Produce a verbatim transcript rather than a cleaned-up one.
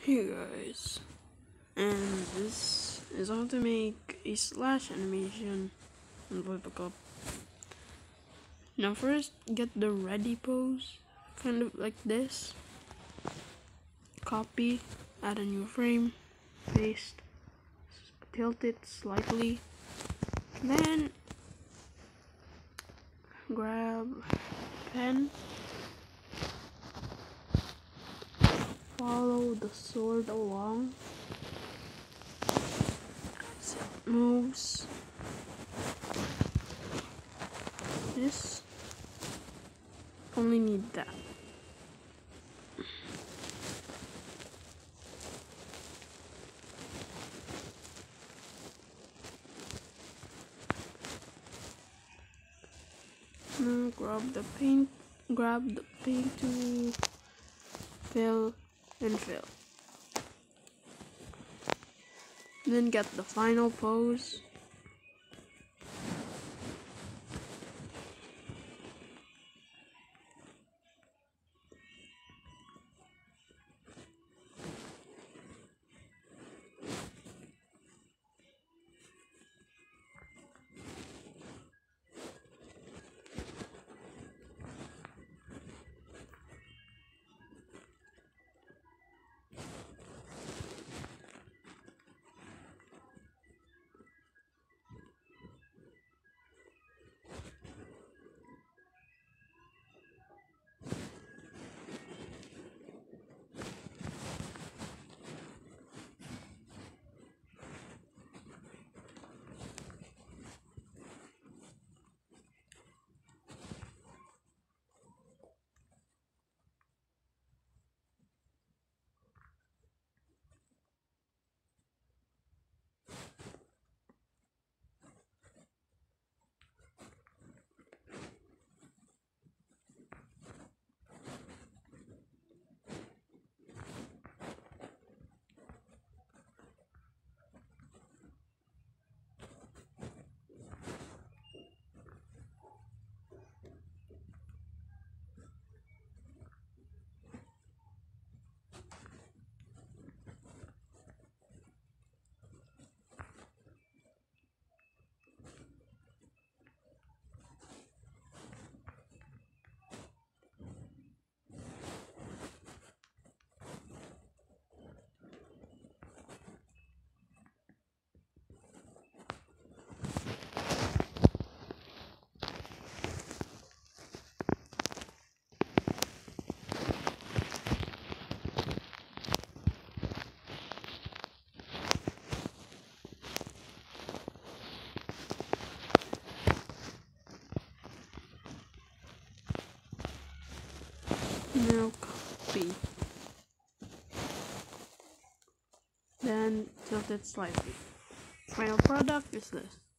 Hey guys, and this is how to make a slash animation in Photoshop. Now first, get the ready pose, kind of like this. Copy, add a new frame, paste, tilt it slightly, then grab pen, follow the sword along as it moves. This only need that. Now grab the paint, grab the paint to fill and fill. Then get the final pose. Now copy. Then tilt it slightly. Final product is this.